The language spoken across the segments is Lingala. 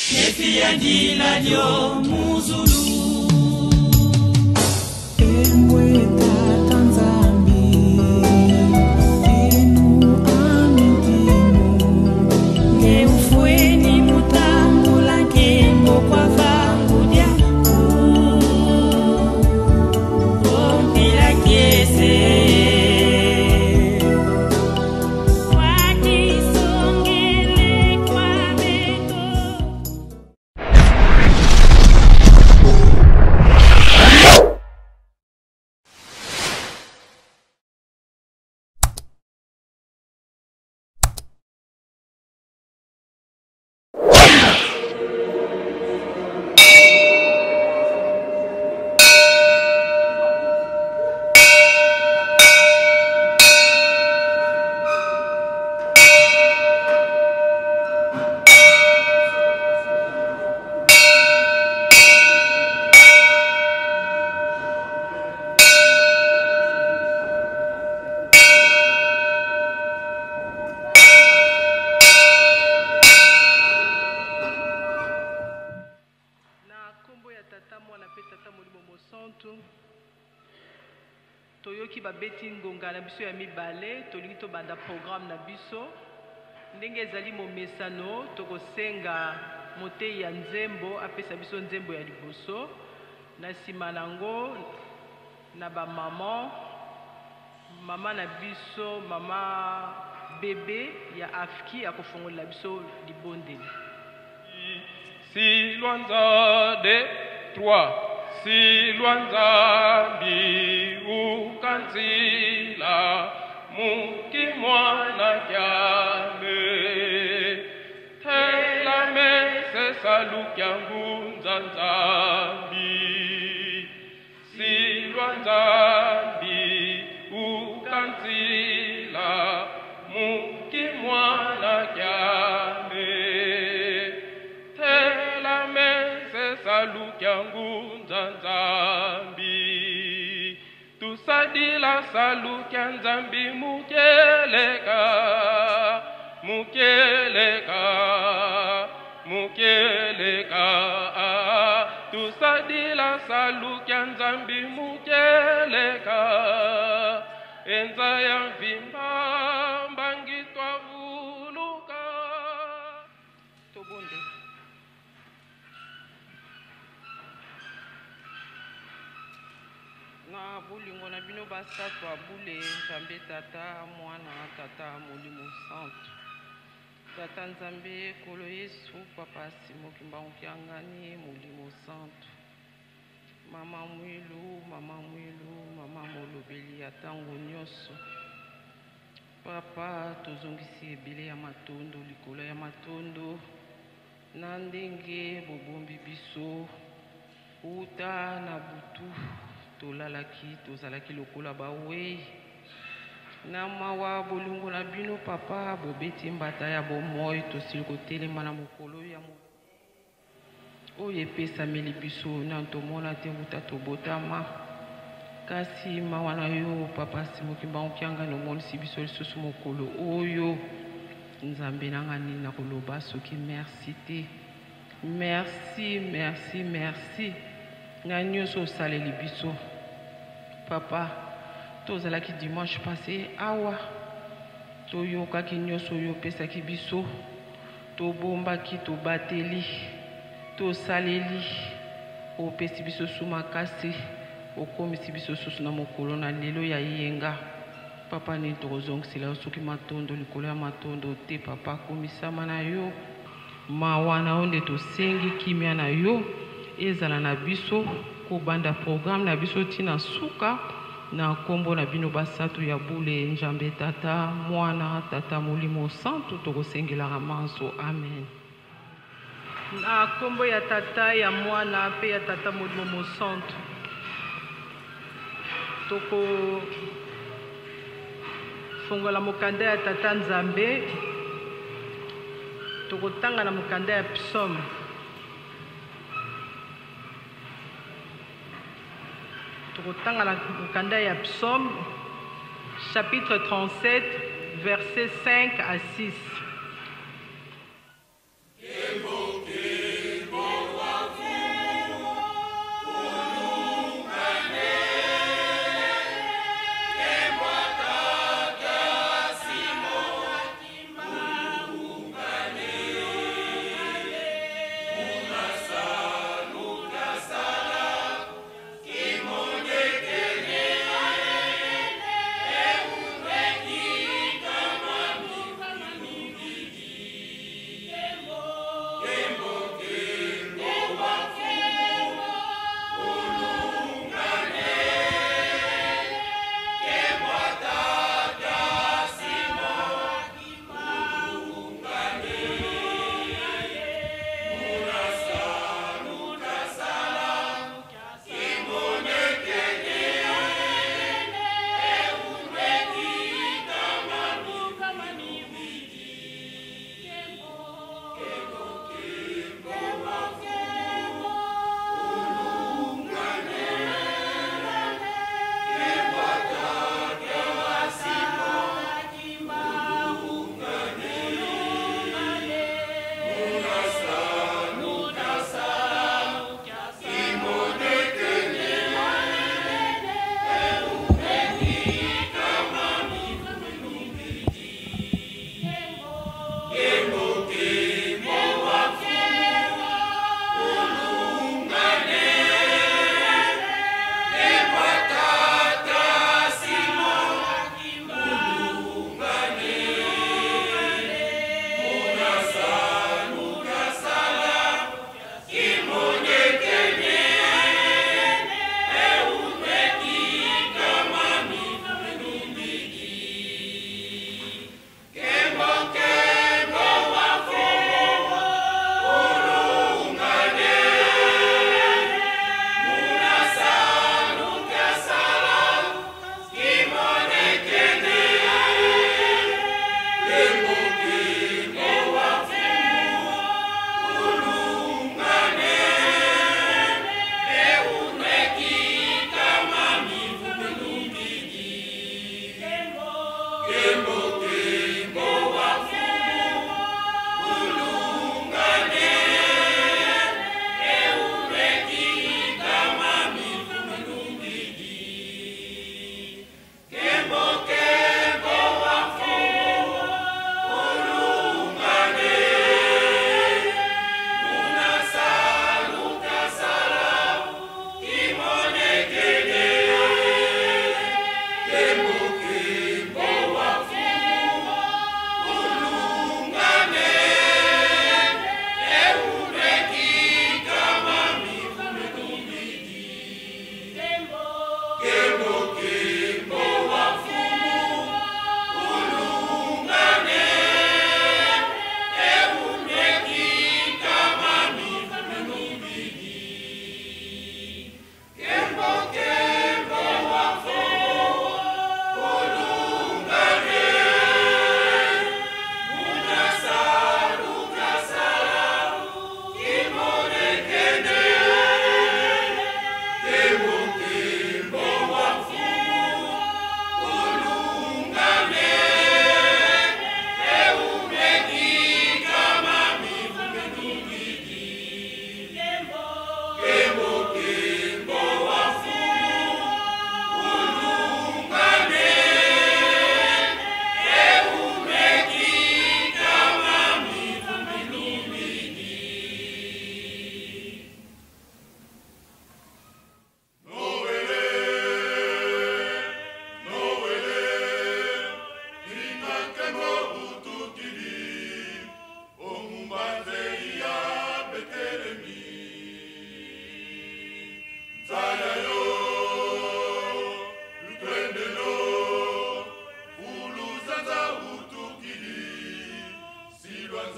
Toyoki babeti ngonga na biso ya mibale tolingi to banda programme na biso ndenge ezali momesano tokosenga motei ya nzembo apesa biso nzembo ya liboso na nsima nango na ba mama na biso mama bebe ya afki akofongolela biso libondeli. Si Luanza de 3 Si Luanza bi ukanzila muki mwana kyame tela mese salukya ngunzanzambi Si Luanza bi ukanzila muki mwana kyame tela mese salukya ngunzanzambi tusadila salukya nzambi mukeleka tusadila salukya nzambi mukeleka enza ya mvimba mbangi twavuluka Tobonde. Na bulingo na bino basato abule Nzambe tata mwana tata molimo santo tata Nzambe kolo Yesu papa simoki mbangu yangani molimo santo mama mwilu mama molobeli ya tango nyonso papa tozongisi ebele ya matondo likolo ya matondo na ndenge bobombi biso uta na butu tolalaki tozalaki lokola bawei na mawa bolingo na bino papa bobeti mbata ya bomoi tosili kotelema na mokolo ya oyo epesameli biso na tomona te uta tobotama kasi mawa na yo papa simoki mbangu kyanga nomonisi biso lisusu mokolo oyo Nzambe nangani na koloba soki merci te merci na nyonso osaleli biso papa tozalaki dimanche passé awa toyokaki nyonso oyo opesaki biso tobombaki tobateli tosaleli opesi biso su makasi okomisi biso susu na mokolo na lelo ya yenga papa nini tokozongisela yo soki matondo likolo ya matondo te papa komisama na yo mawa na yo nde tosengi kimia na yo ezala na biso kobanda programme na biso tina suka na nkombo na bino basato ya bule Nzambe tata mwana tata molimo santo tokosengelaka manso amen. Na nkombo ya tata ya mwana pe ya tata molimo santo toko fongola mokanda ya tata Nzambe tokotanga na mokanda ya psaume tokotanga na mokanda ya psaume chapitre 37 versets 5 à 6.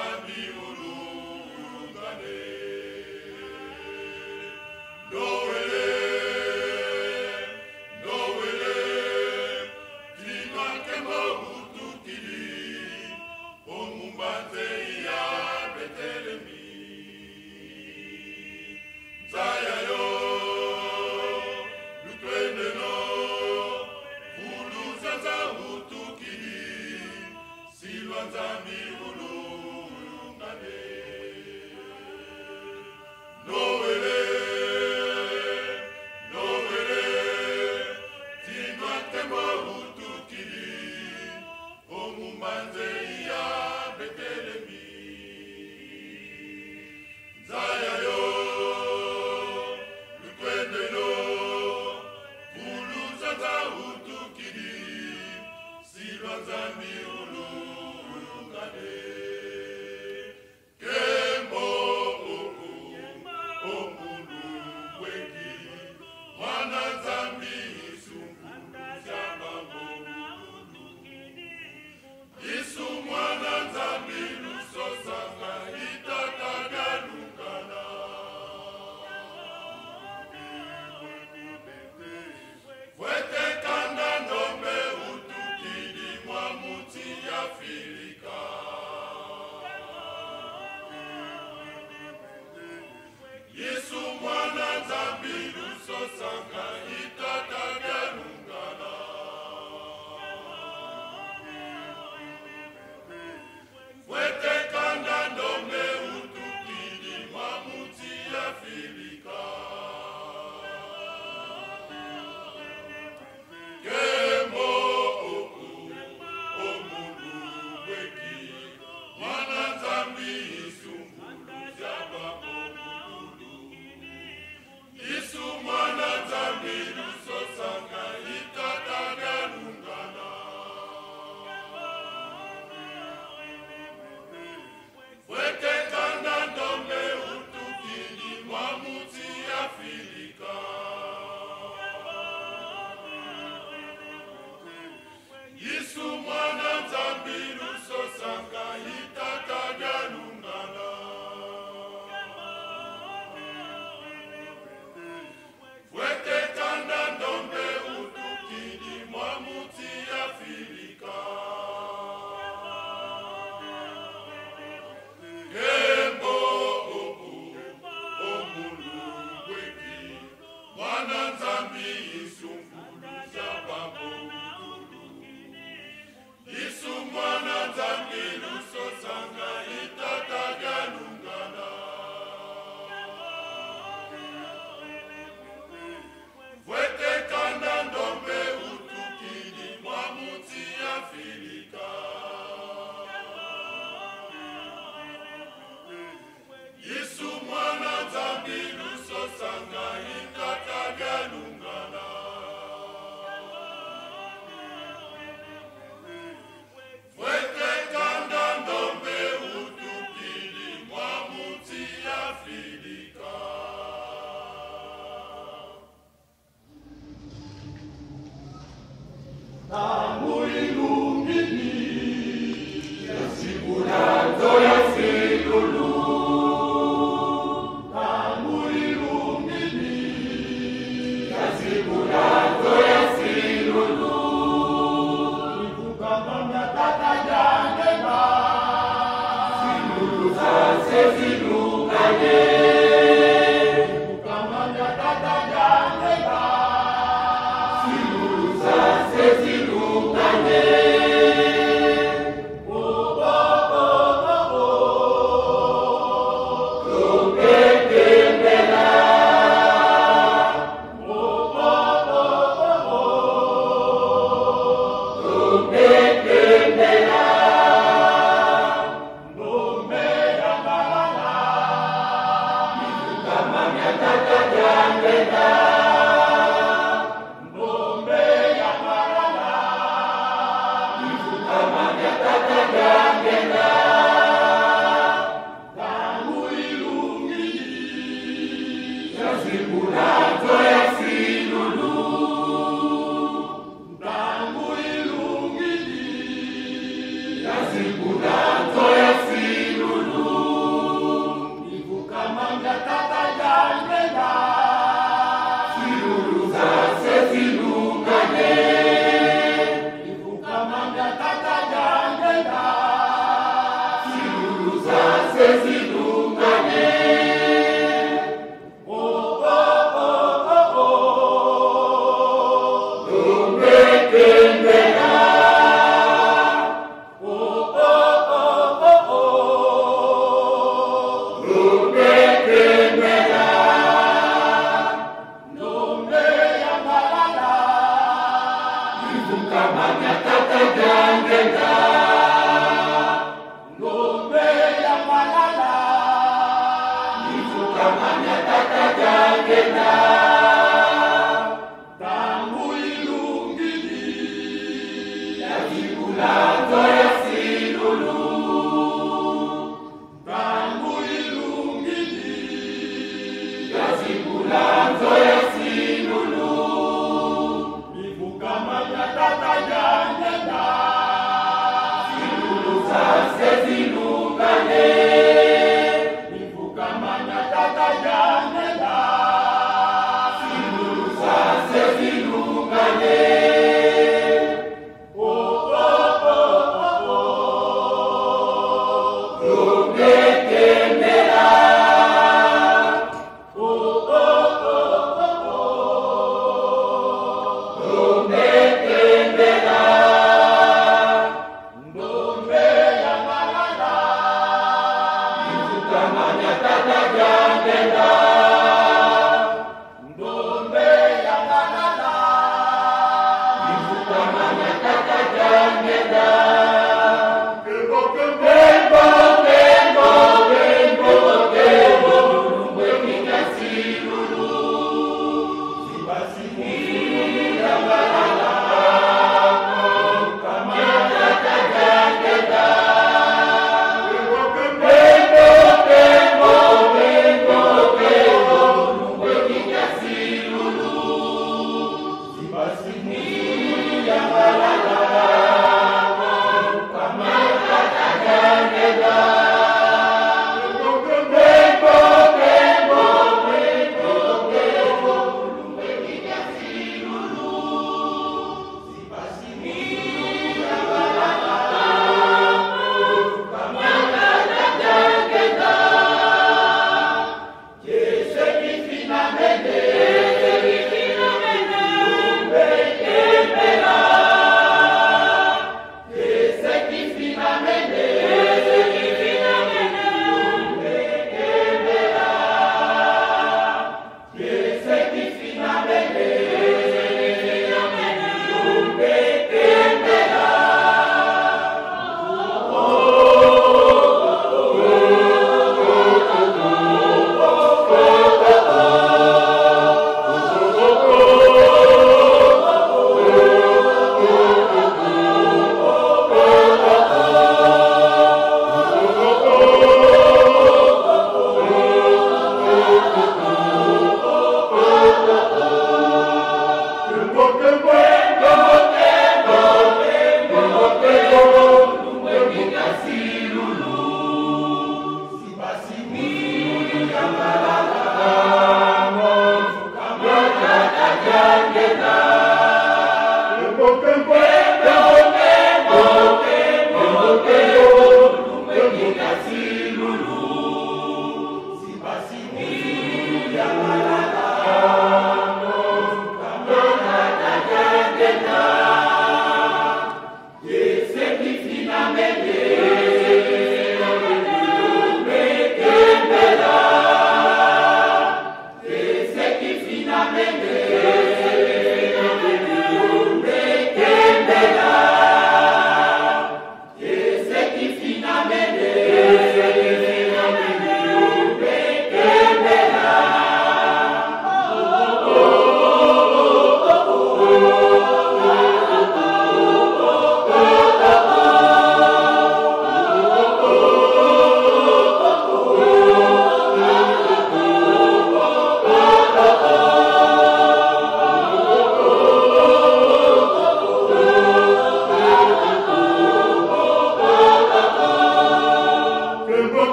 Zikulanzo ya silulu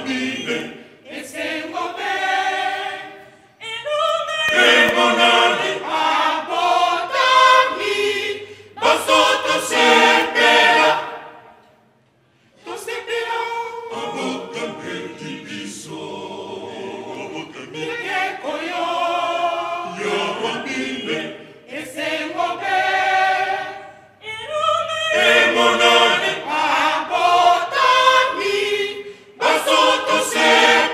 Basoto se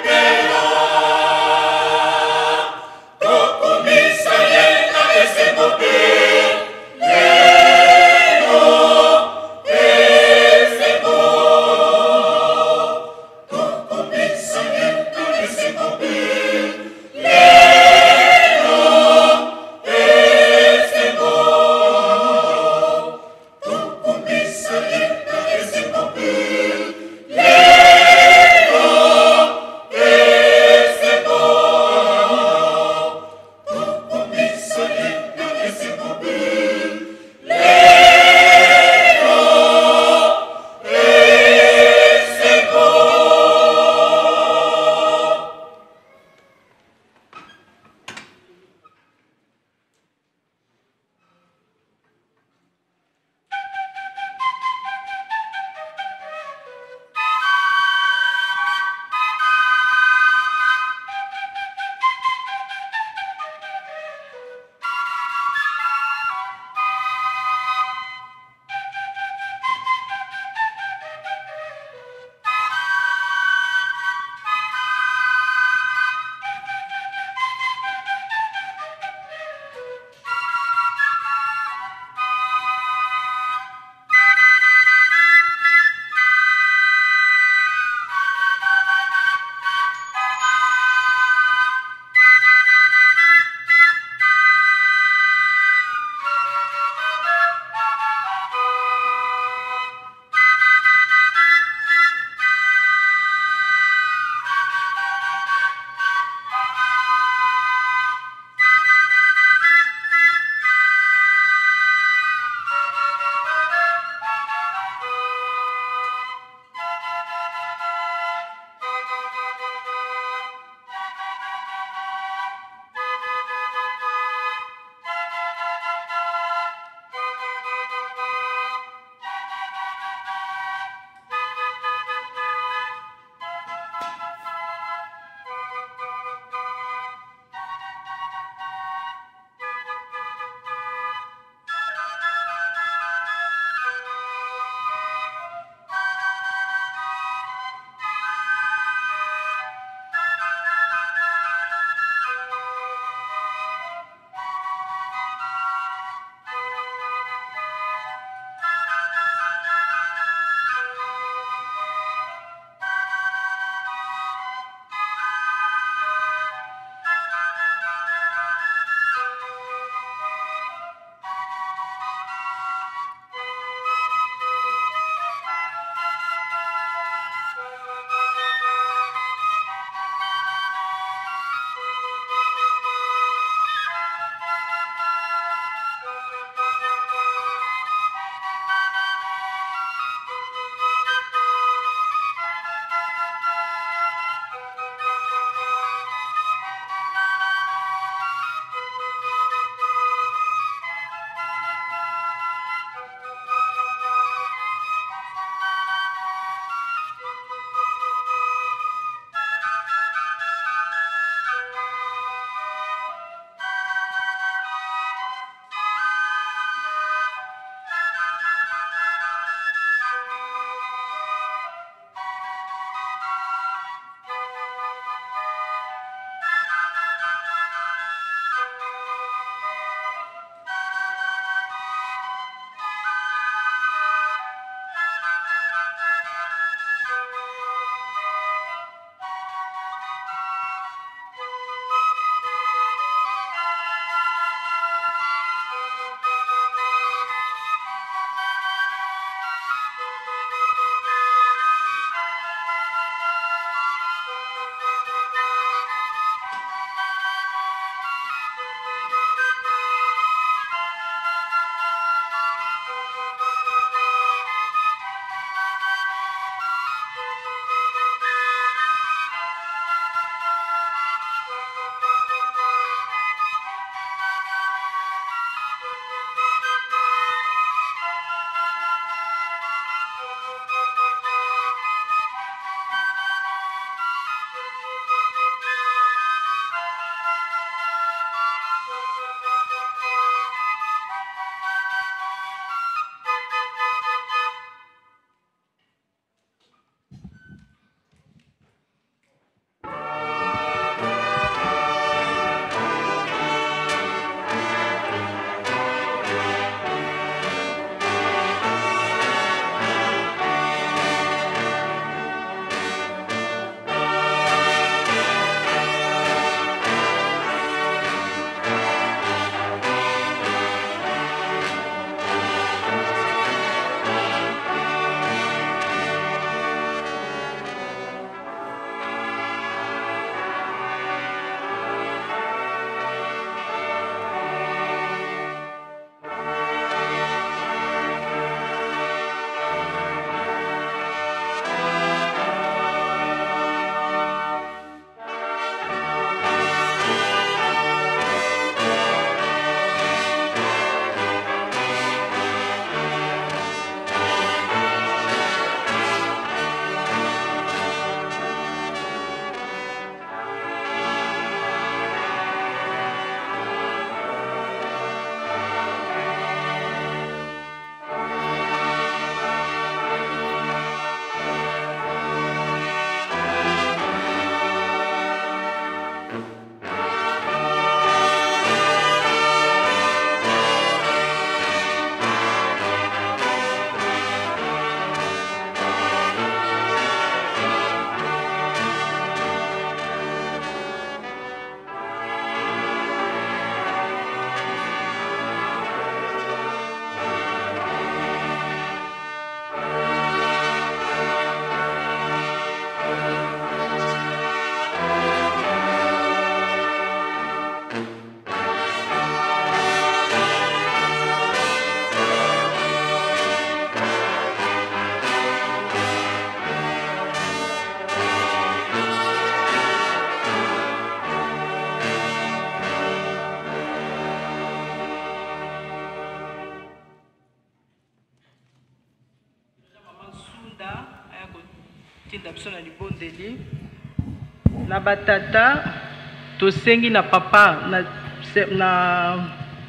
biso na libondeli na batata tosengi na papa na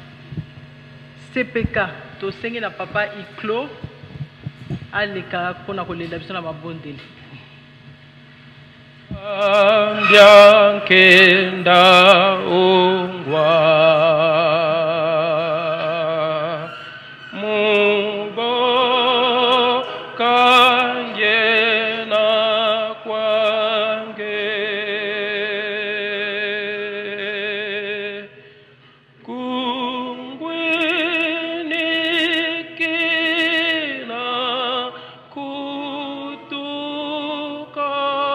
CPK tosengi na papa Iclo aleka mpona kolela biso na mabondeli Ambiankenda ongwa Mubo kangena kwange Kungwini kina kutuka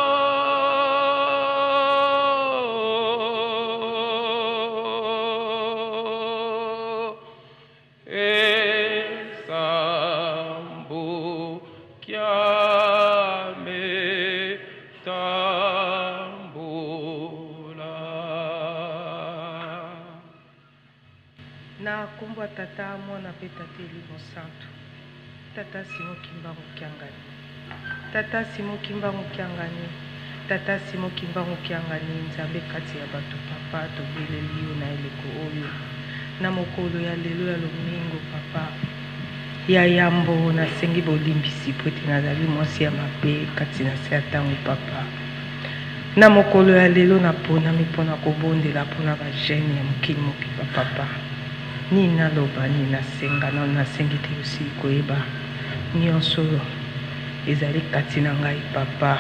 Esambu kyame tambula na kumbwa tata mwana pe tate Elimo Santo tata Simon Kimbangu Kiangani tata Simon Kimbangu Kiangani tata Simon Kimbangu Kiangani nzambe kati ya bato papa tobeleli yo na eleko oyo na mokolo ya lelo ya lomingo papa ya yambo nasengi bolimbisi po ete nazali mwasi ya mabe kati na se ya ntango papa na mokolo ya lelo naponami mpona kobondela mpona bagene ya mokili mopipa papa nini naloba nini nasenga na nasengi te osi koyeba nyonso ezali kati na ngai papa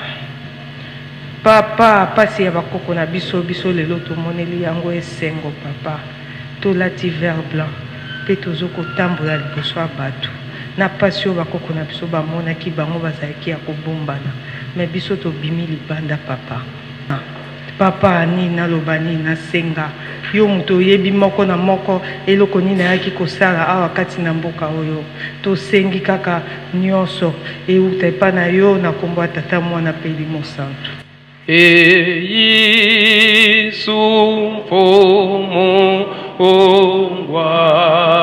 papa pasi ya bakoko na biso lelo tomoneli yango esengo papa tolati vert blanc mpe tozokotambola liboso ya bato na pasi oyo bakoko na biso bamonaki bango bazalaki ya kobombana me biso tobimi libanda papa papa nini naloba nini nasenga yo moto oyebi moko na moko eloko nini ayaki kosala awa kati na mboka oyo tosengi kaka nyonso euta epa na yo na kombo ya tata mwana mpe Elimo Santo Yesu mfumu ongwa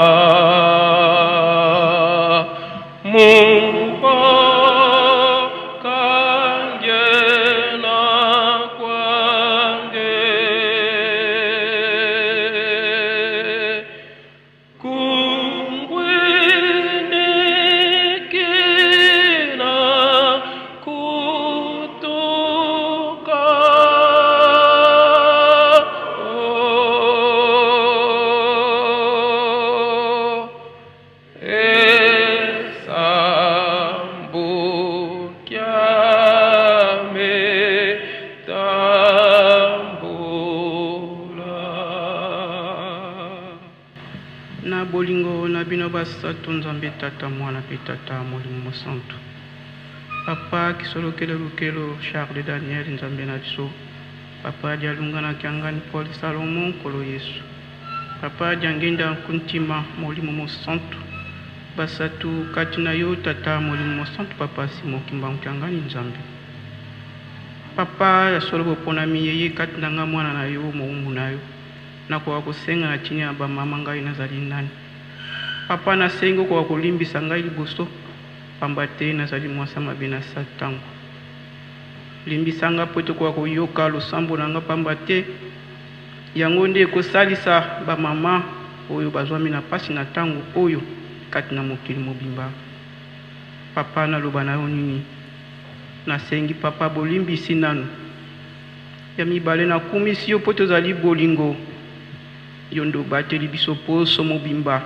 Mungu kangena kwange Kungwini kina kutuka Esambu kyame tambula na bolingo na bino basato nzambe tata mwana pe tata molimo santo papa kisolokele lukelo Charles Daniel nzambe na biso papa dialunga na kiangani Paul Salomon kolo Yesu papa diangenda kuntima molimo santo basatu kati na yo tata molimo santo papa Simon Kimbangu Kiangani nzambe papa ya solo boponami yeye kati na nga mwana na yo moumbu na yo nakoka kosenga na chini ya bamama ngai nazali nani papa nasengi okoka kolimbisa ngai liboso pamba te nazali mwasi mabe na satango limbisa nga po ete okoka koyoka losambo na nga pamba te yango nde ekosalisa bamama oyo bazwami na pasi na ntango oyo kati na mokili mobimba papa naloba na yo nini nasengi papa bolimbisi nanu ya mibale nakumisi yo po tozali bolingo yo ndo bateli biso poso mobimba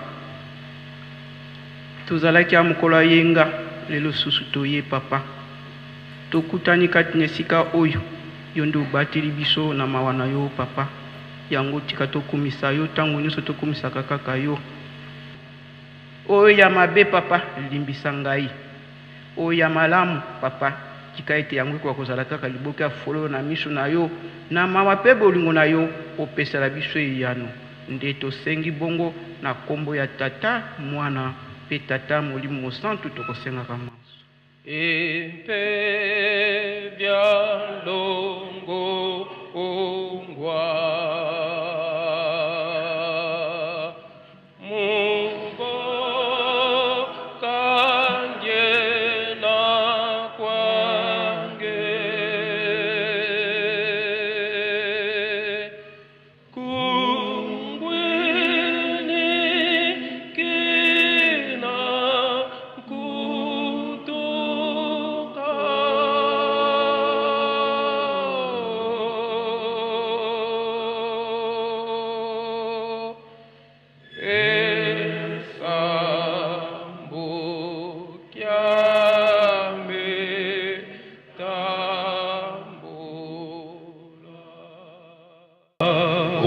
tozalaki ya mokolo ayenga lelo susu toye papa tokutani kati na esika oyo yo ndo bateli biso na mawa na yo papa yango tika tokumisa yo ntango nyonso tokumisaka kaka yo oyo ya mabe papa limbisa ngai oyo ya malamu papa tika ete yango ekoka kozala kaka liboke ya fololo na miso na yo na mawa mpe bolingo na yo opesala biso eyano nde tosengi bongo na kombo ya tata mwana mpe tata molimo santu tokosengaka manso epe bya longo ongwa Mungu kangena kwange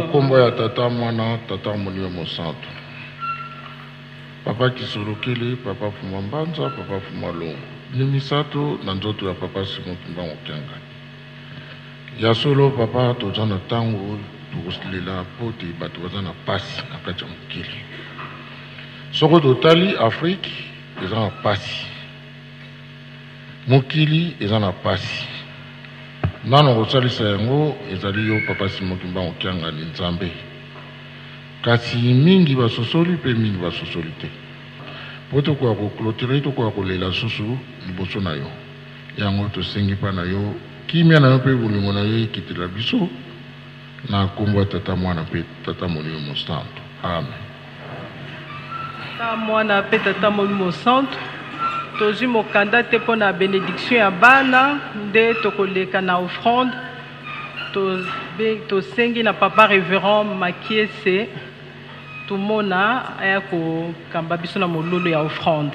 kombo ya tata mwana tata Molimo Mosantu. Papa Kisorokele, papa Fuma Mbanza, papa Fuma Longo. Nimisato na nzoto ya papa Simon Kimbangu Kianga. Ya solo papa tozana tango tukusilela poti batu bazana pasi na kati ya mokili. Soko totali Afrique ezana pasi. Mokili ezana pasi. Nano kosalisa yango ezali yo papa Simon Kimbangu Kianga ni Nzambe. Kasi mingi basosoli pe mingi basosoli te. Poto kwa kuklotire to kwa kolela susu liboso na yo. Yango tosengi pa na yo kimia na yo pe bolingo na yo ekitela biso na kombo tata mwana pe tata Molimo Mosantu. Amen. Tata mwana pe tata Molimo Mosantu. Tozwi mokanda te po na bénédiction ya bana nde tokoleka na offrande. Tosengi na papa révérend Makiese tumona aya kokamba biso na molulu ya offrande.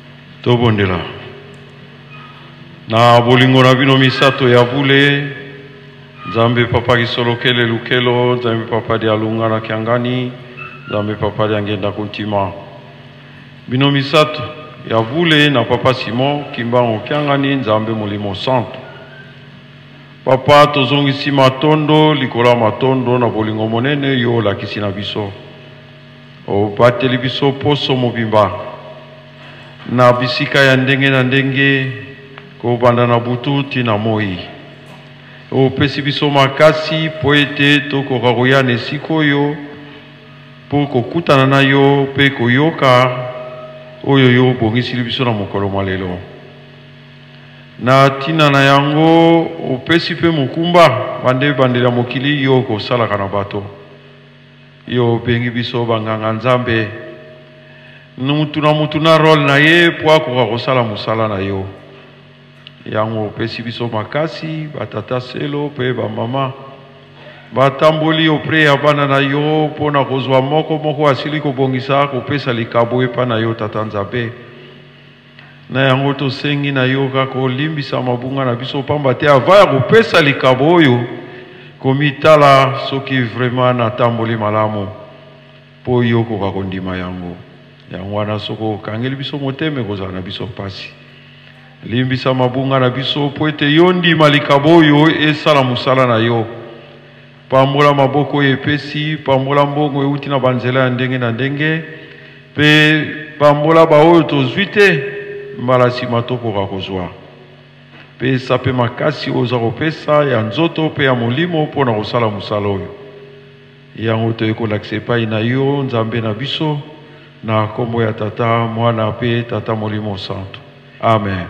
Tobondela na bolingo na bino misato ya vule Nzambe papa kisolokele lukelo, Nzambe papa di alunga na kiangani, Nzambe papa di angenda kuntima. Bino misato ya vule na papa Simon kimbango kiangani Nzambe molimo santo. Papa tozongisi matondo likola matondo na bolingo monene yo lakisi na biso. O bateli biso poso mobimba. Na bisika ya ndenge na ndenge ko banda na butu tina moi. O pesi biso makasi po ete tokoka koya na esika oyo po kokutana na yo mpe koyoka oyo yo obongisili biso na mokolo mwa lelo. Na tina na yango opesi mpe mokumba bande bandela mokili yo kosalaka na bato. Yo obengi biso banganga Nzambe mutu na role na ye po akoka kosala mosala na yo. Yango opesi biso makasi batata selo mpe bamama batamboli opre ya bana na yo mpona kozwa moko asili kobongisa kopesa likabo epa na yo tata Nzambe. Na yango tosengi na yo kaka olimbisa mabunga na biso pamba te ava ya kopesa likabo oyo komitala soki vraiment natamboli malamu po yo koka kondima yango. Yango wana soko okangeli biso moteme kozala na biso pasi. Limbisa mabunga na biso po ete yo ndima likabo oyo esala mosala na yo. Pambola maboko epesi, pambola mbongo euti na banzela ya ndenge na ndenge, pe pambola baoyo tozwi te mbala nsima tokoka kozwa. Pesa pe makasi oza kopesa ya nzoto pe ya molimo mpona kosala mosala oyo. Yango toyekolakisa epai na yo Nzambe na biso na kombo ya Tata Mwana pe Tata Molimo Santo. Amen.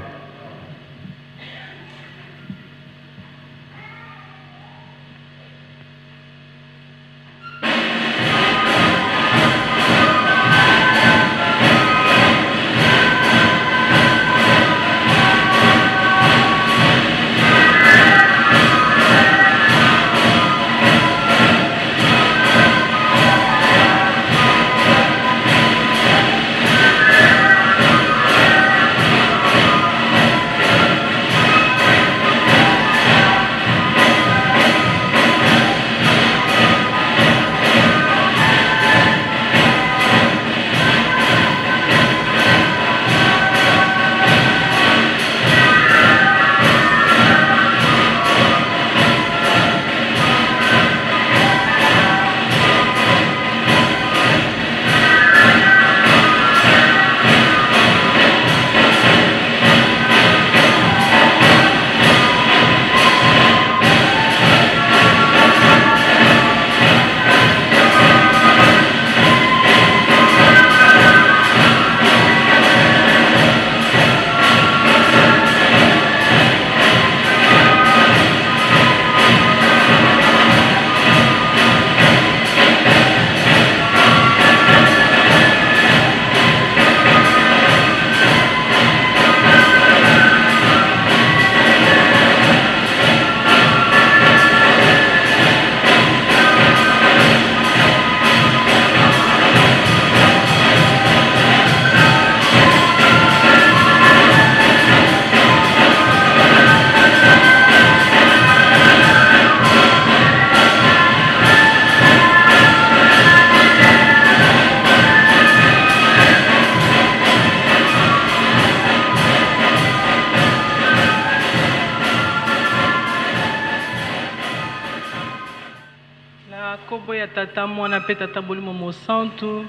Tata Mwana pe Tata Molimo Santo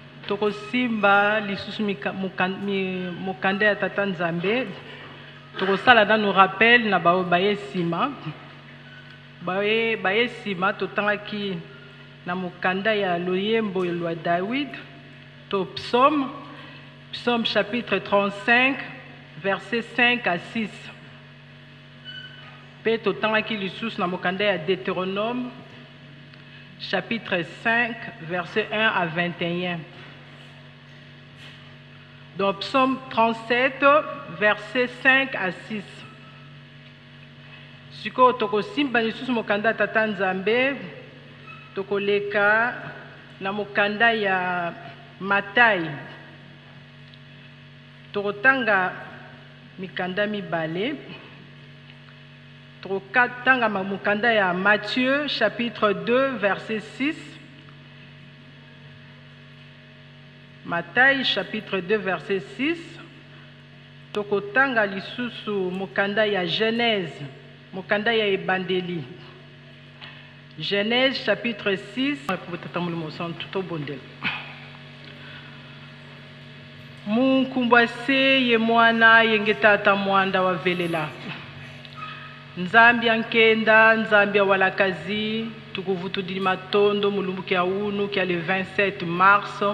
tokosimba lisusu mokanda ya Tata Nzambe tokosala nanu rappel na baye nsima baye nsima totangaki na mokanda ya loyembo lwa David to psaume chapitre 35 verset 5 à 6 pe totangaki lisusu na mokanda ya Deutéronome chapitre 5, verset 1 à 21. Donc, psaume 37, verset 5 à 6. Siko tokosimba lisusu mokanda Tata Nzambe, tokoleka na mokanda ya Matayi. Tokotanga mikanda mibale. Tokatanga mukanda ya Matthieu chapitre 2 verset 6. Matthieu chapitre 2 verset 6. Tokotanga lisusu mukanda ya Genèse, mukanda ya Ebandeli. Genèse chapitre 6. Munkumbwase ye mwana yengetata mwanda wa velela. Nzambi ankenda, nzambi walakazi, tukuvutudili matondo mulumbu kia unu kia le 27 mars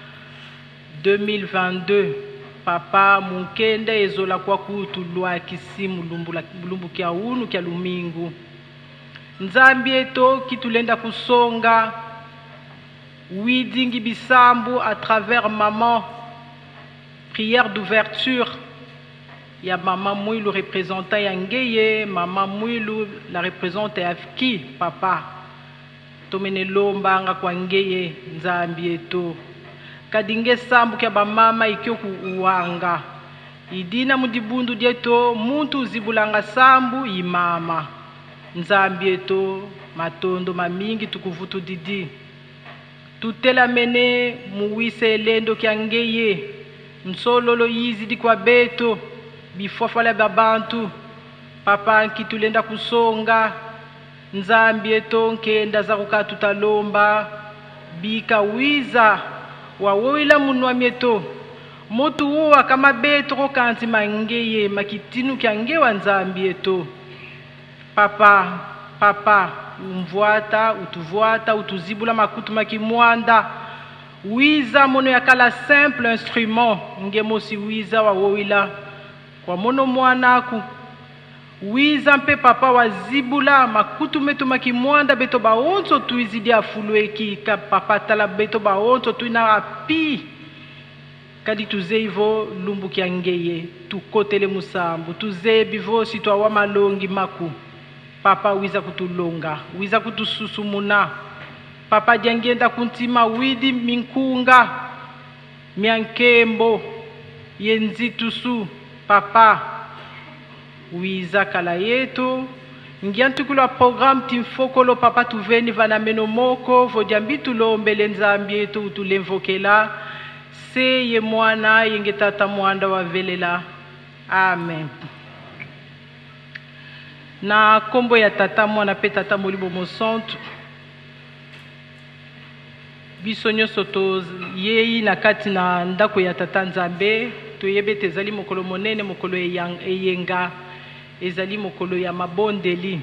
2022. Papa munkende ezola kwa kutulwa kisi mulumbu kia unu kia lumingu. Nzambi eto kitulenda kusonga widingi bisambu à travers maman. Prière d'ouverture. Il y a maman Mouilou représentant Yangeye, maman Mouilou la représente Afki, papa. Tomene lomba nga kwa ngeye nzambi eto. Kadinge sambu kia ba mama ikyoku uwanga. Idina mudibundu dieto muntu zibulanga sambu imama. Nzambi eto matondo mamingi tukuvutu didi. Tutela mene muwise elendo kia ngeye. Nsololo yizi di kwa beto. Bifofala babantu papa nkitulenda kusonga nzambi eto nkenda za kukatutalomba bika wiza wawila munwa mieto motu uwa kama beto kanzi mangeye makitinu kyangewa nzambi eto papa utuvuata utuzibula makutu makimwanda wiza mono yakala simple instrument ngemosi wiza wawila kwa mono mwanaku wiza mpe papa wa zibula makutu metu makimwanda beto baonzo tuizidi afulueki ka papa tala beto baonzo tuina api kadi tuze ivo lumbu kia ngeye tukotele musambu tuze bivo sitwa wa malongi maku papa wiza kutulonga wiza kutususumuna papa jangenda kuntima widi minkunga miankembo yenzitusu papa wiza kala yetu ngiantukula programme timfokolo papa tuveni vana meno moko vodiambi tulombele nzambi yetu utulemvokela se ye mwana yengetata mwanda wa velela amen. Na kombo ya tata mwana pe tata molibo mosantu biso nyonso toyei na kati na ndako ya tata nzambe toyebe te ezali mokolo monene mokolo eyenga ezali mokolo ya mabondeli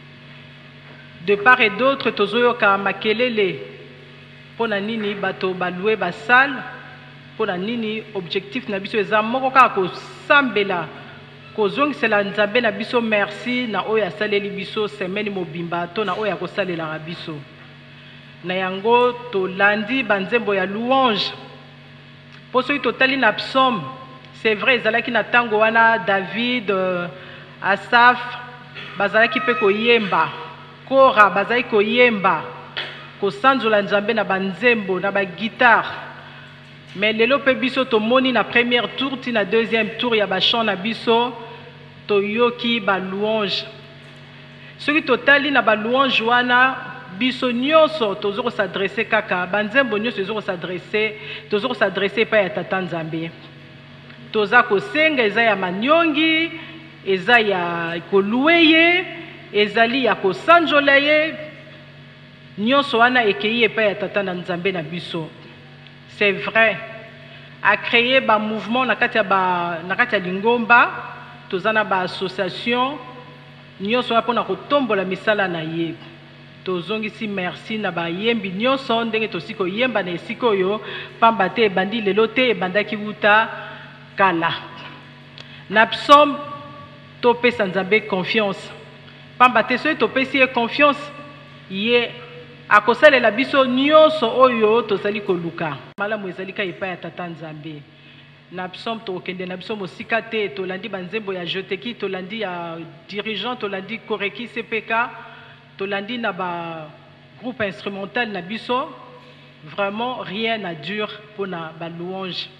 de part et d'autre tozoyoka makelele mpona nini bato balue basale mpona nini objectif na biso eza moko kaka kosambela kozongisela nzambe na biso merci na oyo asaleli biso semaine mobimba to na oyo akosalelaka biso na yango tolandi banzembo ya louange po soki totali na psaume c'est vrai ezalaki na ntango wana David Asaph bazalaki mpe koyemba kora bazalaki koyemba kosanzola nzambe na banzembo na bagitare mais lelo mpe biso tomoni na première tour ti na deuxième tour ya bachant na biso toyoki balouange soki totali na balouange wana biso nyonso tozo kosadresse kaka banzembo nyonso tozo kosadresse epai ya tata nzambe toza kosenga eza ya manyongi eza ya kolue ye ezali ya kosanjola ye nyonso wana ekei epai ya tata na nzambe na biso. C'est vrai a créer ba mouvement na kati ya lingomba tozana ba association nyonso wana mpona kotombola misala na ye tozongisi merci na bayembi nyonso ndenge tosi koyemba na esika oyo pamba te ebandi lelo te ebandaki wuta kala na psaume topesa nzambe confiance pamba te soki topesi ye confiance ye akosalela biso nyonso oyo tozali koluka malamu ezali ka epai ya tata nzambe na psaume tokende na biso mosika te tolandi banzembo ya joteki tolandi ya dirigeant tolandi koreki CPK tolandi na ba groupe instrumental na biso vraiment rien n'a dur pour na ba louange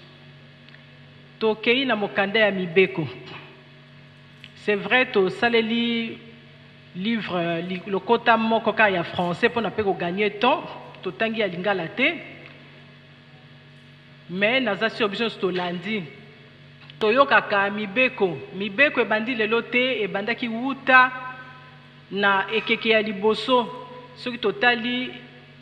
tokei na mokanda ya mibeko c'est vrai to saleli livre le kota moko ka ya français pour na pe ko gagner temps to tangi ya lingala te mais naza sur biso to landi toyokaka mibeko ebandi lelo te ebandaki wuta na ekeke ya liboso soki totali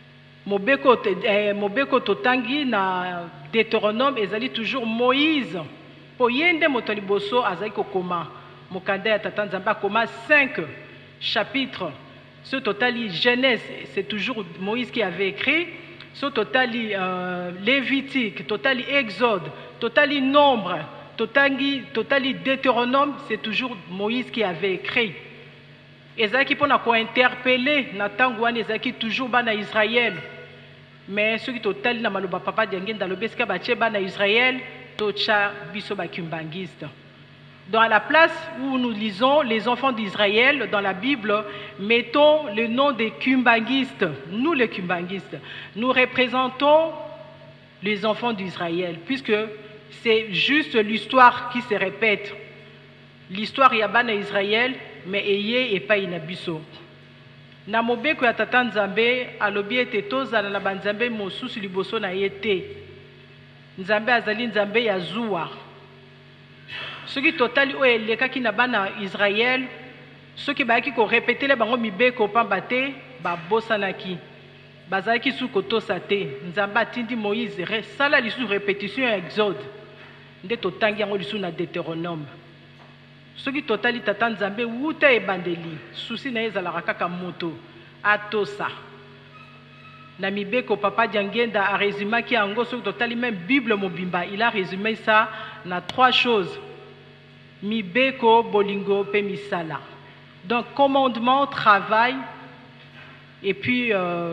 mobeko totangi na Deutéronome ezali toujours Moïse po yende moto liboso azali kokoma mokanda ya tata nzambe akoma 5 chapitres. Ce totali Genèse, c'est toujours Moïse qui avait écrit. Ce totali Lévitique, totali Exode, totali Nombre, totali Deutéronome, c'est toujours Moïse qui avait écrit. Ezaki pona ko interpeller na tango wana ezaki toujours bana Israël. Mais ceux qui totali na maloba papa diangenda lobeska bache bana Israël tocha biso bakumbangiste. Dans la place où nous lisons les enfants d'Israël dans la Bible, mettons le nom des kumbangistes. Nous les kumbangistes, nous représentons les enfants d'Israël, puisque c'est juste l'histoire qui se répète. L'histoire yabana Israël, mais eye et pas inabiso. Na mobeko ya tata nzambe alobi ete tozala na banzambe mosusu liboso na yete. Nzambe azali nzambe ya zuwa. Ceux qui totali oyelekaki na bana Israël, ceux qui bayaki ko répéter bango mibeko pambate ba bosanaki. Bazaki su kotosa te. Nzamba tindi Moïse sala lisu répétition ya Exode. Nde totangi yango lisu na Deutéronome. Ceux qui totali tata nzambe wuta ebandeli, souci na ezala kaka moto atosa. Na mibeko papa Diangenda a résumé qui yango ceux qui totali même Bible mobimba, il a résumé ça na 3 choses. Mibeko, bolingo, pe misala. Donc, commandement, travail, et puis,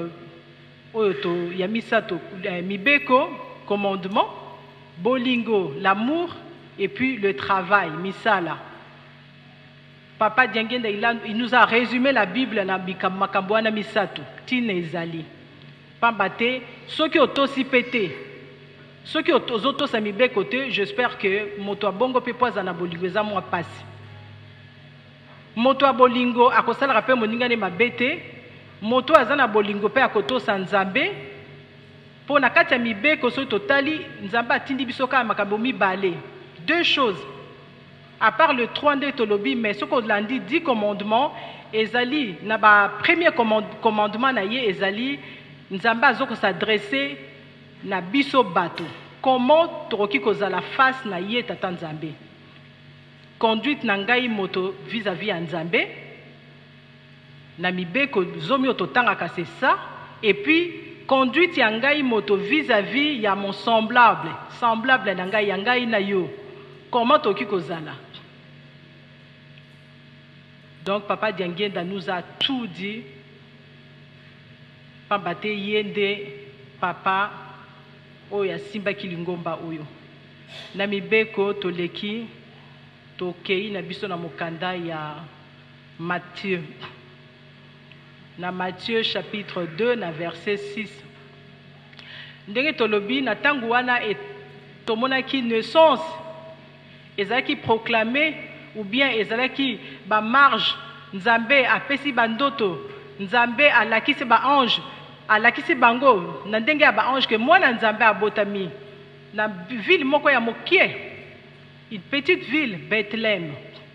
yamisato, mibeko, commandement, bolingo, l'amour, et puis le travail, misala. Papa Diangenda, il nous a résumé la Bible na makamboana misato, tine ezali. Pambate, ceux qui ont aussi pété. Ceux qui ont autos à mes côté, j'espère que moto bongo pe poza na bolingo za moi passe. Moto bolingo akosala rappel moninga ne mabete, moto azana bolingo pe akoto sanzambe. Po na kati ya mibeko so totali nzambe atindi biso ka makambo mibale. 2 choses. À part le 3 de tolobi, mais ce qu'on l'a dit 10 commandements, ezali na ba premier commandement na ye ezali nzambe azoko s'adresser na biso bato. Comment tokoki kozala face na ye tata nzambe? Conduite na ngai moto vis-à-vis ya nzambe. Na mibeko zomi ototangaka c'est ça. Et puis conduite ya ngai moto vis-à-vis ya mon semblable. Semblable na ngai ya ngai na yo. Comment tokoki kozala? Donc papa Diangenda nous a tout dit. Pambate yende papa oya simba kilingomba oyo na mibeko toleki tokei na biso na mokanda ya Matthieu na Matthieu chapitre 2 na verset 6 ndenge tolobi na tangu wana tomonaki naissance ezalaki proclamé ou bien ezalaki ba marge nzambe apesi bandoto nzambe alakisi ba ange alakisi bango na ndenge ya ba ange que mwana nzambe abotami na ville moko ya mokie, une petite ville Bethléem.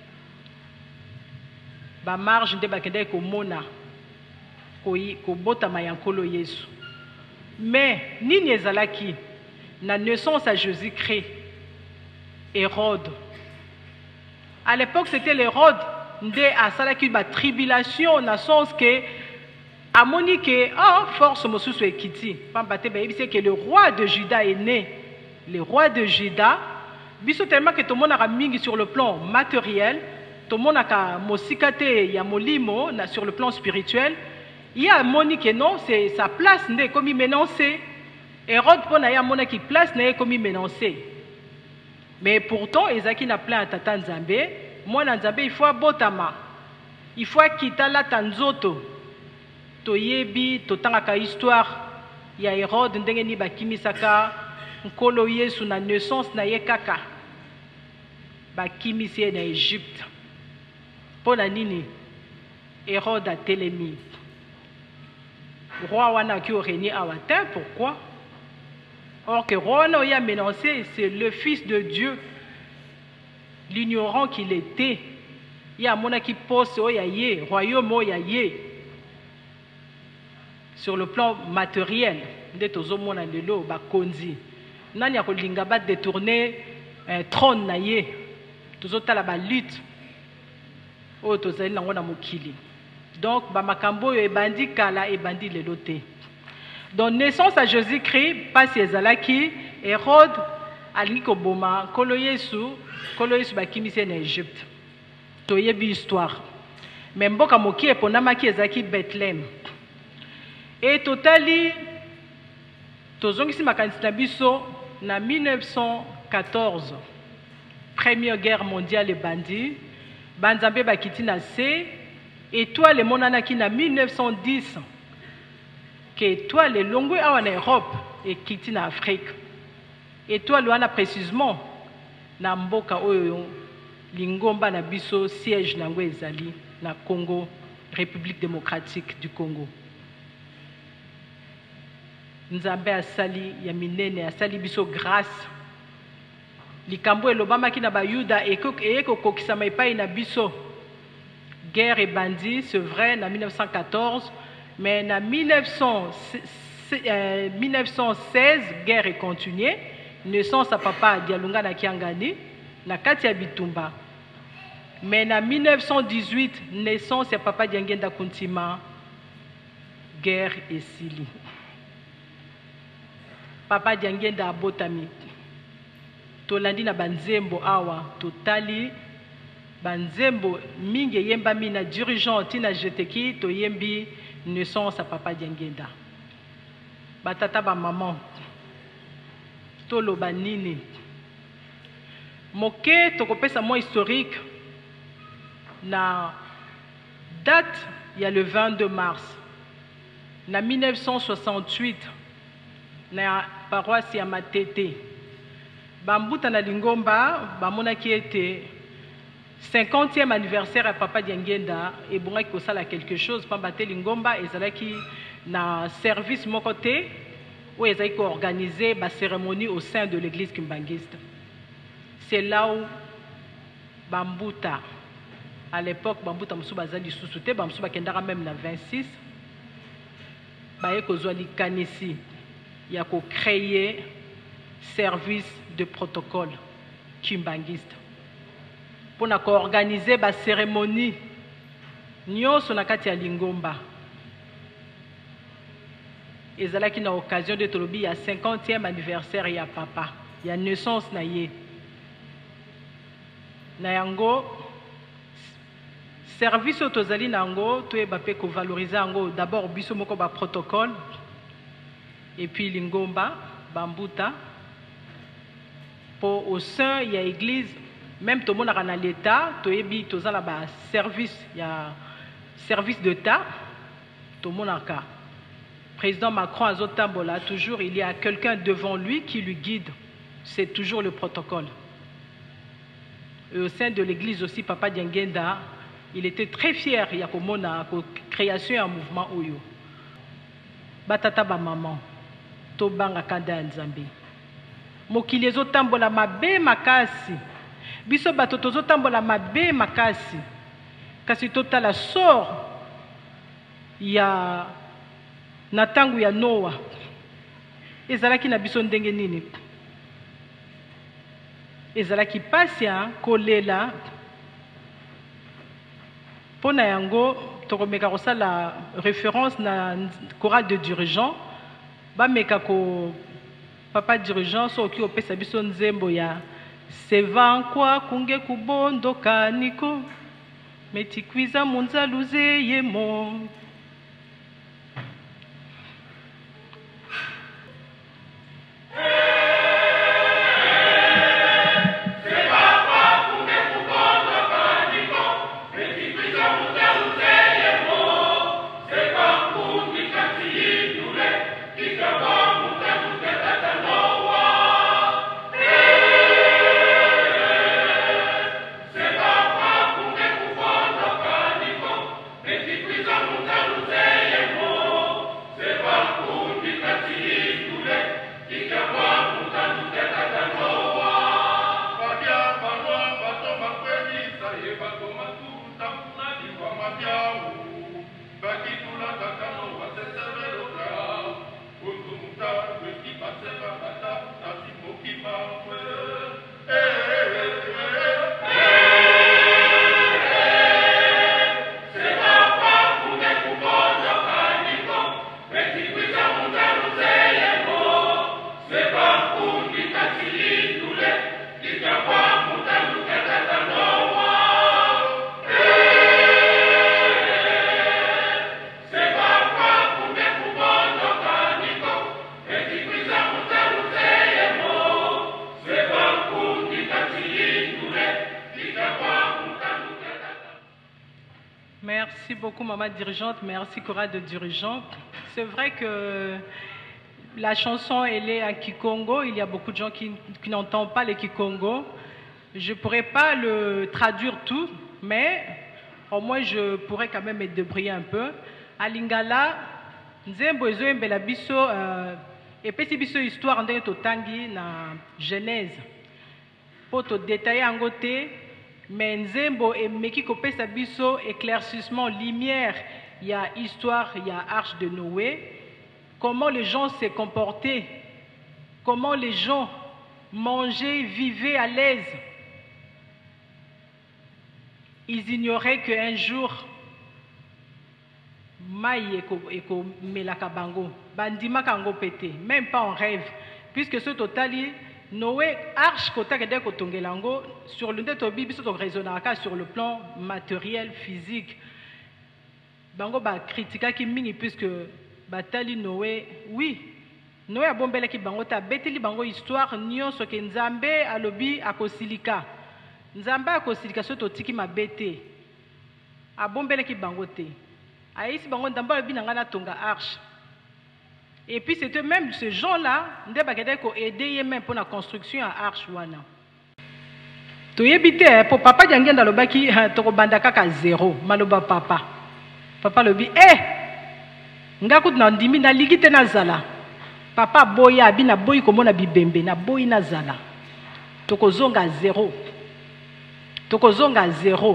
Ba marge nde bakende ko mona ko botama ya nkolo Yesu. Mais nini ezalaki na naissance à Jésus-Christ? Hérode. À l'époque c'était l'Hérode nde asalaki ba tribulation na sens que amoni que force mosusu ekiti pambate bayebisi que le roi de Juda est né. Le roi de Juda biso tellement que tout le monde a mingi sur le plan matériel, tout le monde a mosikate ya molimo sur le plan spirituel. Il y a moni que non, c'est sa place n'est comme menacé. Hérode pona ya mona qui place n'est comme menacé. Mais pourtant ezaki na plein tata nzambe, moi na nzambe il faut botama. Il faut quitter la tanzoto. Toyebi totangaka histoire ya Hérode ndenge ni bakimisaka nkolo Yesu na naissance na ye kaka bakimisi na Égypte. Pona nini Hérode a télémi. Roi wana qui aurait régné à Wata, pourquoi? Or que roi wana a menacé, c'est le fils de Dieu, l'ignorant qu'il était. Il y a mon qui pose au yaye, royaume au yaye. Sur le plan matériel, de tozo mona lelo ba konzi. Nani a kolinga ba détourner un trône na ye. Tozo tala ba lutte. O tozali nango na mokili. Donc ba makambo yo ebandi kala ebandi lelo te. Donc naissance à Jésus-Christ, pas ezalaki Hérode alingi koboma kolo Yesu bakimise na Égypte. Toyebi histoire. Mais mboka moki eponamaki ezalaki Bethléem. Et totali tozongisi makanisi na biso na 1914 Première guerre mondiale ebandi banzambe bakiti na se étoile monanaki na 1910 que étoile longwe awa na Europe ekiti na Afrique étoile wana précisément na mboka oyo lingomba na biso siège nango ezali na Congo, République démocratique du Congo. Nzambe asali ya minene asali biso grâce likambo elobamaki na bayuda ekokokisama epai na biso. Guerre ebandi, c'est vrai, en 1914, mais en 1916, guerre est continuée. Naissance à papa Dialunga na Kiangani, na Katia Bitumba. Mais en 1918, naissance à papa Diangenda Kuntima, guerre et sili. Papa Diangenda Abotami. Tolandi na banzembo awa, totali. Banzembo mingi yemba mina dirigeant tina jeteki to yembi naissance à papa Diangenda. Batata ba maman. Tolo banini. Moke to kopesa mo historique na date il y a le 22 mars na 1968 na paroisse ya Matete. Bambuta na Lingomba bamona ki était 50e anniversaire à Papa Diangenda et bon ko sala quelque chose pambate Lingomba ezalaki na service mon côté où ezaki ko organiser ba cérémonie au sein de l'église kimbangiste. C'est là où Bambuta à l'époque Bambuta musuba zali susute bamsuba kendara même na 26 baye ko zwali kanisi ya ko créer service de protocole kimbangiste. Pour organiser la cérémonie, nous sommes à Lingomba. Et c'est là qu'il y a l'occasion de trouver il y a 50e anniversaire il y a papa. Il y a naissance na ye. Na yango service autozali nango to ebapé ko valoriser yango d'abord biso moko ba protocole et puis Lingomba, Bambuta. Pour au sein il y a église. Même tout le monde a dans l'État, tout le service, il y a service d'État, tout le monde a cas. Président Macron a Zotambola, toujours il y a quelqu'un devant lui qui lui guide. C'est toujours le protocole. Et au sein de l'église aussi, Papa Diangenda, il était très fier, il y a comme on a création et un mouvement Oyo. Batata ba maman, to banga kanda nzambe. Mokili Zotambola mabe makasi. Biso bato tozotambola mabe makasi kasi totala sort ya na tangu ya Noa ezalaki na biso ndenge nini ezalaki pasia kolela pona yango tokomeka kosala référence na chorale de dirigeants bameka ko papa dirigeant soki opesa biso nzembo ya Seva kwa kunge kubondo kaniko metikwiza munzaluze yemo. Vedi beaucoup, maman dirigeante. Merci, chorale de dirigeante. C'est vrai que la chanson, elle est à Kikongo. Il y a beaucoup de gens qui n'entendent pas le Kikongo. Je ne pourrais pas le traduire tout, mais au moins je pourrais quand même me débrouiller un peu. À Lingala, Nzembo ezoyembela biso epesi biso histoire ndenge totangi na Genèse. Po to détailler yango te, mais Nzembo emeki kopesa biso éclaircissement, lumière, il y a histoire, il y a arche de Noé, comment les gens se comportaient, comment les gens mangeaient, vivaient à l'aise. Ils ignoraient qu'un jour, Maï eko melaka bango, bandima kango pété, même pas en rêve, puisque ce total, Noé, arche kota kede kotongelango, sur le tobi biso to raisonnaka sur le plan matériel, physique. Bango ba critica ki mingi puisque batali Noé, oui, Noé a bombela ki bango ta beteli bango histoire nyonso ke Nzambe alobi akosilika. Nzambe akosilika so totiki mabete. A bombela ki bango te. Aïsi bango ndamba alobi nanga tonga arche. Et puis c'était même ces gens-là, nde bakete ko aider même pour la construction à arche wana. To yebite pour papa jangenda lobaki to ko bandaka ka zéro, maloba papa. Papa lobi ngaku na ndimi na ligite na zala. Papa boya abina boyi komona bibembe na boyi na zala. To ko zonga zéro. To ko zonga zéro.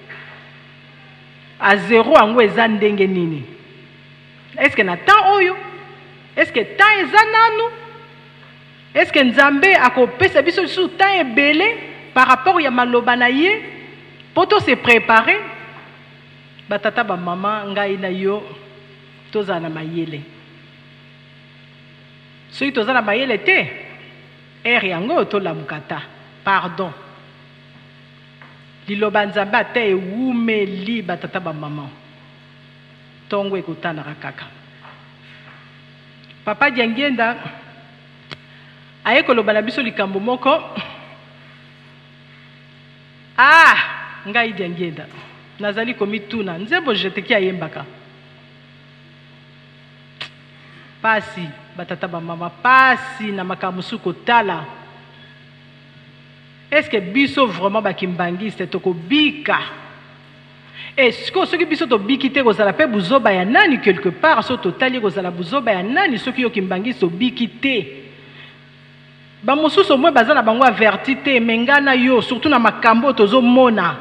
A zéro ango eza ndenge nini? Est-ce que na temps oyo? Est-ce que temps eza nanu? Est-ce que Nzambe akopesa biso sous temps ebele par rapport ya maloba na ye poto se préparer? Batata ba mama ngai na yo toza na mayele. Soki toza na mayele te, yango to la mukata. Pardon. Liloba Nzambe ate ewumeli batata ba mama. Tongo ekutana kaka. Papa Diangenda aye koloba na biso likambo moko. Ngai Diangenda nazali komituna Nzembo jeteki ayembaka. Pasi batata ba mama pasi na makamusu kotala. Est-ce que biso vraiment bakimbangiste toko bika? Est-ce que ceux qui biso to bikite kozala pe buzoba ya nani quelque part so totali kozala buzoba ya nani ceux qui yo kimbangiste to bikite? Ba mosusu mwe bazala bango avertite mengana yo surtout na makambo tozo mona.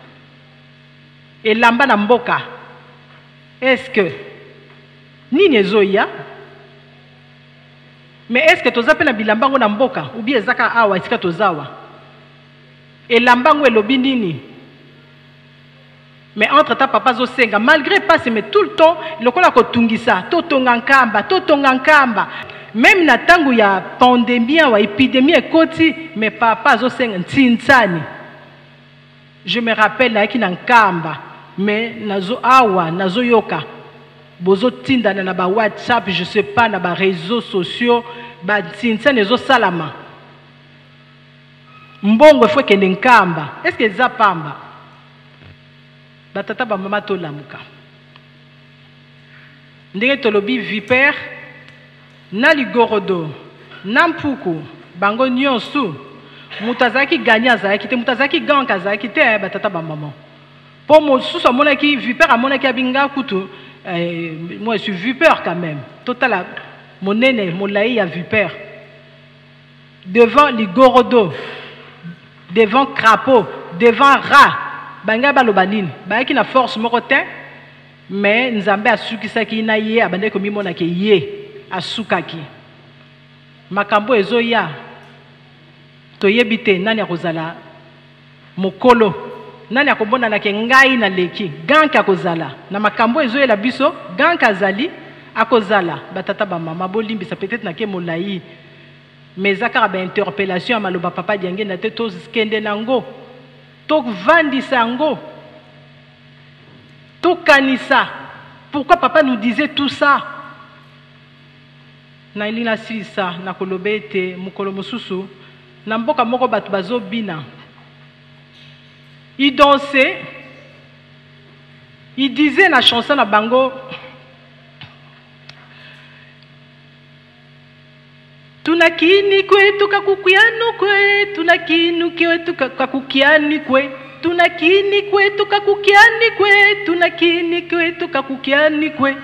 Elamba na mboka. Est-ce que nini ezoya? Mais est-ce que toza pe na bilambango na mboka ou bien ezaka awa esika tozawa? Elambango elobi nini? Mais entre ta papa zo senga malgré pas mais tout le temps lokola ko tungisa totonga nkamba même na tangu ya pandémie ou épidémie ekoti mais papa zo senga ntintsani. Je me rappelle na ki na nkamba mais nazo awa nazo yoka bozo tinda na ba WhatsApp je sais pas na ba réseaux sociaux ba ntintsani zo salama. Mbongo fwe kende nkamba. Est-ce que za pamba? Batata ba mama to lamuka. Ndenge tolobi vipère na ligorodo na mpuku bango nyonso mutazaki ganya zaki te mutazaki ganka zaki te batata ba mama. Po mosusu amonaki vipère amonaki abinga kutu moi je suis vipère quand même. Total monene molai ya vipère. Devant ligorodo devant crapaud, devant rat, banga balobanine, baki na force moko te, mais Nzambe asukisaki na ye abande ko mimona ke ye asukaki. Makambo ezoya to yebite nani akozala mokolo, nani akomona na ke ngai na leki, ganka akozala, na makambo ezoyela biso, ganka azali akozala, batata ba mama bolimbisa peut-être na ke molai. Mais zakara ba interpellation maloba papa Diangenda te to skende nango to vandisa ngo to kanisa. Pourquoi papa nous disait tout ça? Na ilina sisa na kolobete mukolo mosusu na mboka moko batu bazo bina i danser Il disait la chanson na bango tunakini kwe tukakukiani kwe tunakini kwe tukakukiani kwe tunakini kwe tukakukiani kwe tunakini kwe tukakukiani kwe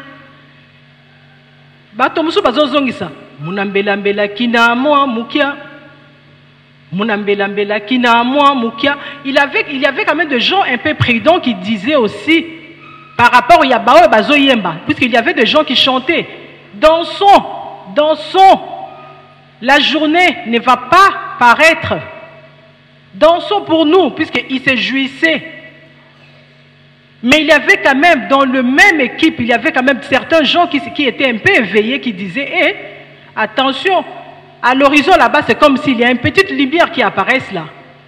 bato musu bazozongisa munambela mbela kina moi mukia munambela mbela kina moi mukia. Il y avait quand même des gens un peu prudents qui disaient aussi par rapport au Yabao et Bazo Yemba, puisqu'il y avait des gens qui chantaient dansons, la journée ne va pas paraître, dansons pour nous, puisqu'ils se jouissaient. Mais il y avait quand même, dans le même équipe, il y avait quand même certains gens qui étaient un peu éveillés, qui disaient, attention, à l'horizon là-bas, c'est comme s'il y a une petite lumière qui apparaît là.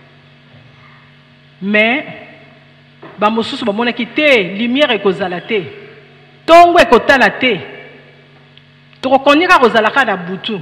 Mais, bamosusu bamona ki te lumière ekozala te tongo ekotala te tokokonyika kozalaka na butu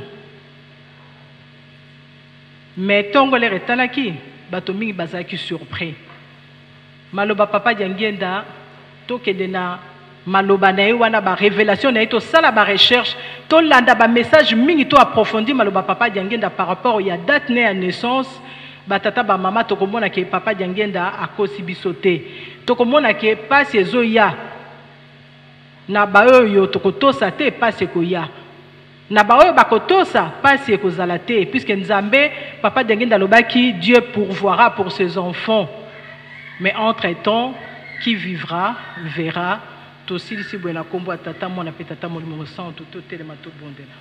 mais tongo lere etalaki bato mingi bazalaki surpris. Maloba papa Diangenda tokende na maloba na ye wana ba révélation na ye tosala ba recherche tolanda ba message mingi to approfondi maloba papa Diangenda par rapport ya date ne ya naissance. Batata ba mama tokomona ke papa Diangenda akosi biso te tokomona ke pasi ezoya na baoyo tokotosa te pasi ekoya na baoyo bakotosa pasi ekozala te puisque Nzambe papa Diangenda lobaki Dieu pourvoira pour ses enfants mais entre-temps qui vivra verra tosilisi bwena kombo tata mona pe tata molimo santo to telema to bondela.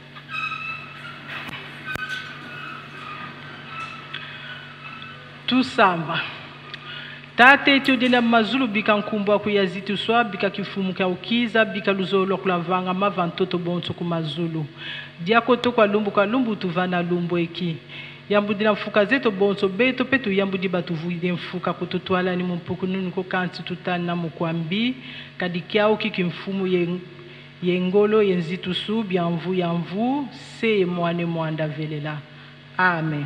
Tout samba tate tiodela mazulu bika nkumbwa kuyazitu swa bika kifumu ka ukiza bika luzolo kulavanga mavantoto bonso ku mazulu diako to kwa lumbu tuvana lumbu eki yambudi na mfuka zeto bonso beto petu yambudi batu vuide mfuka kututwala ni mumpuku nunu ko kanti tutana mukwambi kadikiao kiki mfumu yengolo yenzitu su bianvu yamvu se mwane mwanda velela. Amen.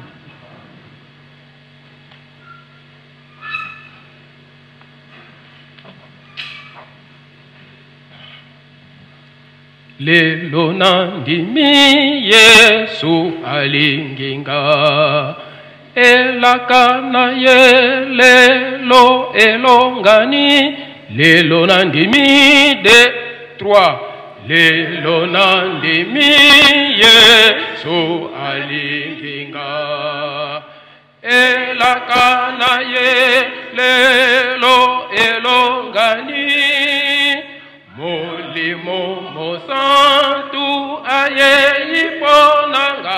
Lelo nandimi Yesu alinginga elaka na ye lelo elongani lelo nandimi de 3 lelo nandimi Yesu alinginga elaka na ye lelo elongani molimo mosantu aye iponanga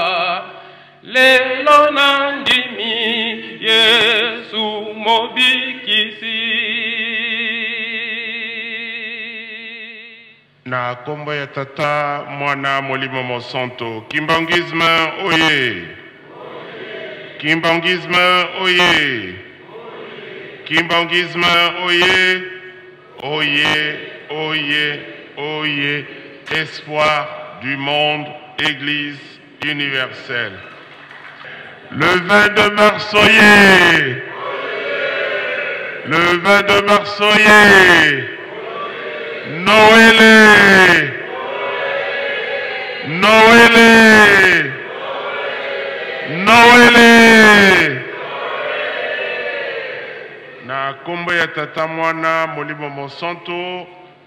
lelo nandimi Yesu mobikisi. Na kombo ya tata mwana molimo mosanto kimbangisme oye kimbangisme oye kimbangisme oye oye oye oye espoir du monde église universelle. Le 22 mars oye le 22 mars oye Noël Noël Noël na kombo ya tata mwana molimo mosanto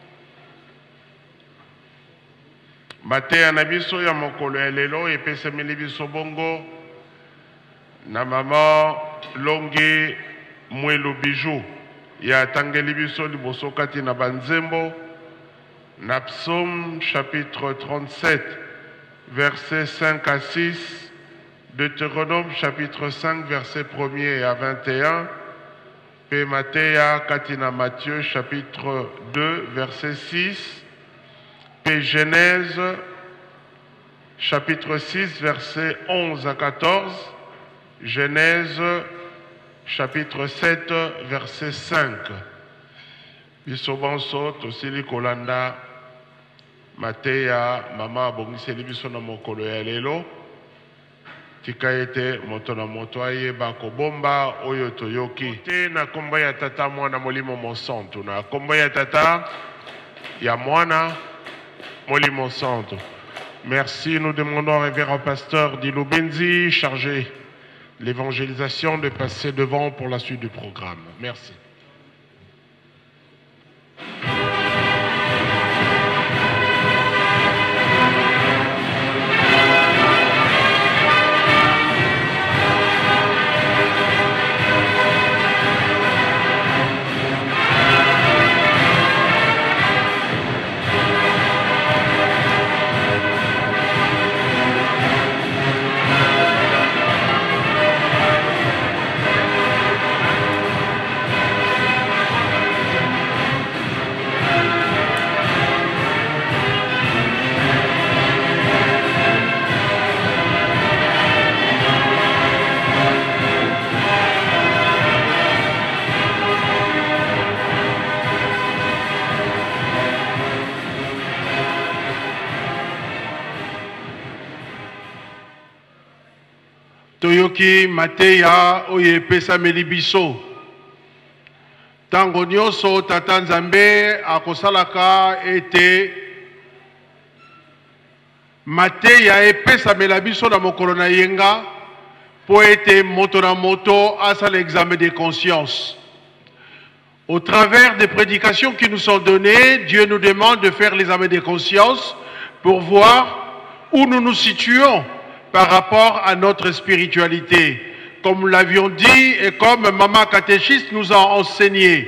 mateya na biso ya mokolo ya lelo epesameli biso bongo na mama Longe Mwelo Bijou ya atangeli biso liboso kati na banzembo na Psaume chapitre 37 versets 5 à 6, Deutéronome chapitre 5 versets 1er à 21, P. Matthéa Katina Matthieu chapitre 2 verset 6, P. Genèse chapitre 6 versets 11 à 14, Genèse chapitre 7 verset 5. Bisobonso tosili kolanda Matthéa mama abongiseli biso na mokolo ya lelo tika ete moto na moto ayeba kobomba oyo toyoki te na kombo ya tata mwana molimo mosantu na kombo ya tata ya mwana molimo santu. Merci, nous demandons au révérend pasteur Dilo Benzi, chargé de l'évangélisation, de passer devant pour la suite du programme. Merci. Toyoki mateya oye pesa melibiso tango nyonso tata nzambe akosalaka ete mateya epesa melabiso na mokolo na yenga po ete moto na moto asala l'examen de conscience. Au travers des prédications qui nous sont données, Dieu nous demande de faire l'examen de conscience pour voir où nous nous situons par rapport à notre spiritualité, comme nous l'avions dit et comme Maman Catéchiste nous a enseigné.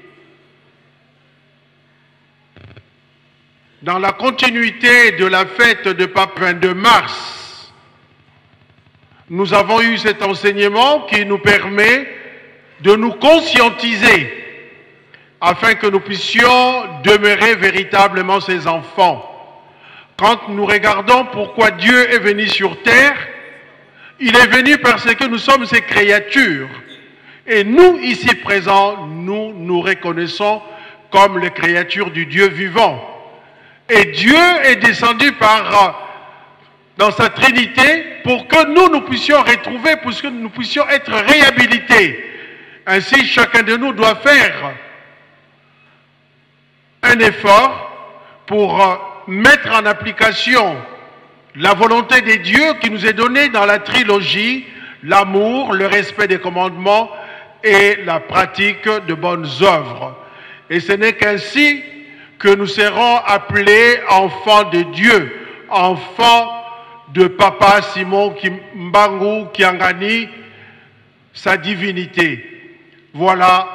Dans la continuité de la fête de Pape 22 mars, nous avons eu cet enseignement qui nous permet de nous conscientiser afin que nous puissions demeurer véritablement ses enfants. Quand nous regardons pourquoi Dieu est venu sur terre, il est venu parce que nous sommes ses créatures. Et nous, ici présents, nous nous reconnaissons comme les créatures du Dieu vivant. Et Dieu est descendu dans sa Trinité pour que nous puissions retrouver, pour que nous puissions être réhabilités. Ainsi, chacun de nous doit faire un effort pour mettre en application la volonté de Dieu qui nous est donnée dans la trilogie, l'amour, le respect des commandements et la pratique de bonnes œuvres. Et ce n'est qu'ainsi que nous serons appelés enfants de Dieu, enfants de Papa Simon Mbangu Kiangani, sa divinité. Voilà,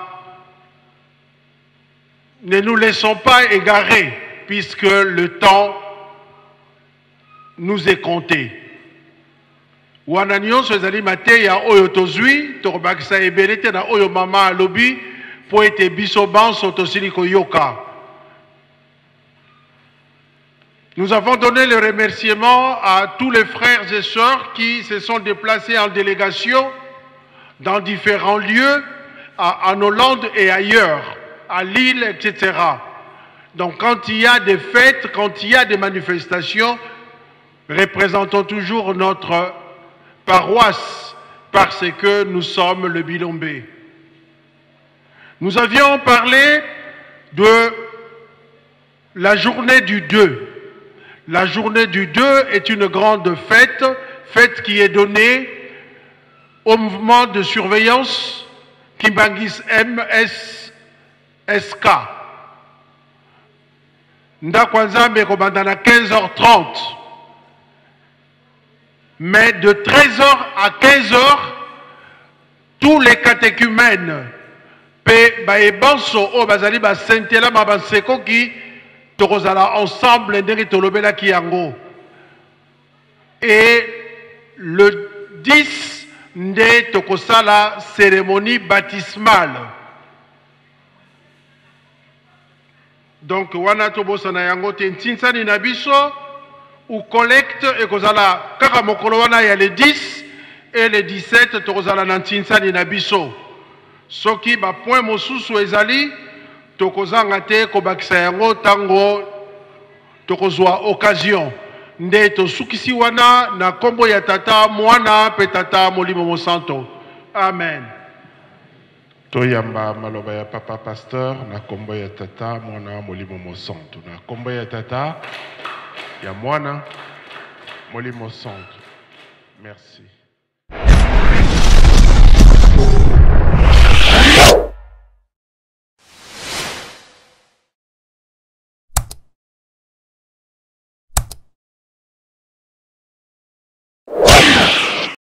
ne nous laissons pas égarer, puisque le temps nous est compté. Wana nyonso ezali mateya oyo tozwi tokobakisa ebele te na oyo mama alobi po ete biso banso tosili koyoka. Nous avons donné le remerciement à tous les frères et sœurs qui se sont déplacés en délégation dans différents lieux, en Hollande et ailleurs, à Lille, etc. Donc quand il y a des fêtes, quand il y a des manifestations, représentons toujours notre paroisse parce que nous sommes le Bilombé. Nous avions parlé de la journée du 2. La journée du 2 est une grande fête, fête qui est donnée au mouvement de surveillance Kimbangis MSSK. Ndakwanzambe kobandana 15h30. Mais de 13h à 15h, tous les catéchumènes, pe baebanso o bazali ba sentela mabaseko ki tokozala ensemble ndenge tolobela ki yango. Et le 10 nde tokosala cérémonie baptismale. Donc wana tobosana yango te ntinsani na biso ou collecte et kozala kaka mokolo wana ya le 10 et le 17 tokozala na ntinsani na biso. Soki ba point mosusu ezali tokozanga te kobakisa yango tango tokozwa occasion. nde tosukisi wana na kombo ya tata mwana pe tata molimo mosanto. Amen. Toyamba maloba ya papa pasteur na kombo ya tata mwana molimo mosanto na kombo ya tata ya mwana molimo santo. Merci.